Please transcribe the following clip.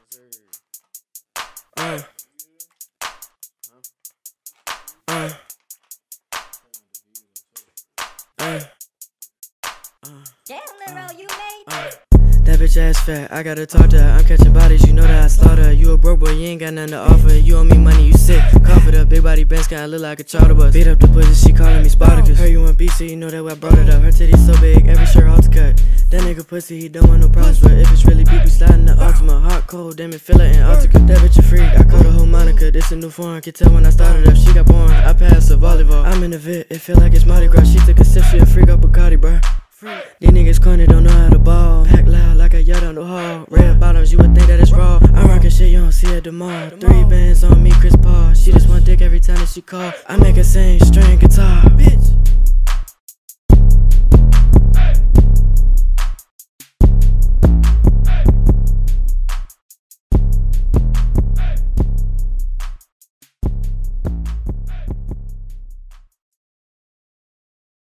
That bitch ass fat, I gotta talk to her. I'm catching bodies, you know that I slaughter. You a broke boy, you ain't got nothing to offer. You owe me money, you sick. Cough it up, big body bench, kinda look like a charter bus. Beat up the pussy, she calling me Spartacus. Heard you want beef, so you know that I brought it up. Her titties so big, every shirt off to cut. That nigga pussy, he don't want no problems, but if it's really beef, we sliding the Ultima. Hot, cold, damn it, feel it in Antarctica. That bitch a freak, I call the whole Monica. This a new form, can tell when I started up. She got born, I passed a volleyball. I'm in the vid, it feel like it's Mardi Gras. She took a sip, she a freak up Bacardi, bruh. These niggas corny, don't know how to ball. Pack loud like a yacht on the hall. Red bottoms, you would think that it's raw. I'm rockin' shit you don't see at the mall. 3 bands on me, Chris Paul. She just want dick every time that she call. I make her sing string guitar.